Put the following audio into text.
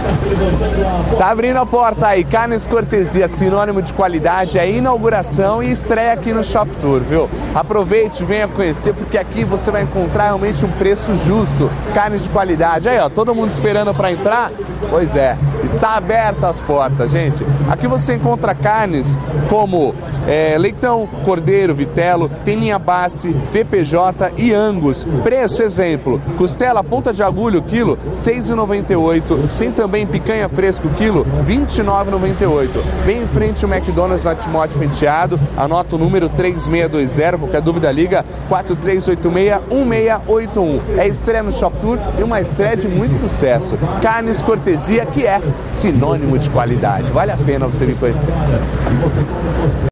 Tá abrindo a porta aí, Carnes Cortesia, sinônimo de qualidade, é inauguração e estreia aqui no Shop Tour, viu? Aproveite, venha conhecer, porque aqui você vai encontrar realmente um preço justo, carnes de qualidade. Aí, ó, todo mundo esperando para entrar? Pois é, está aberta as portas, gente. Aqui você encontra carnes como leitão, cordeiro, vitelo, teninha base, VPJ e Angus. Preço, exemplo, costela ponta de agulha, quilo, R$ 6,98. Tem também picanha fresco, quilo, R$ 29,98. Bem em frente o McDonald's na Timóteo Penteado. Anota o número 3620, qualquer dúvida liga 4386-1681. É estreia no Shop Tour e uma estreia de muito sucesso. Carnes Cortesia, que é sinônimo de qualidade. Vale a pena você vir conhecer.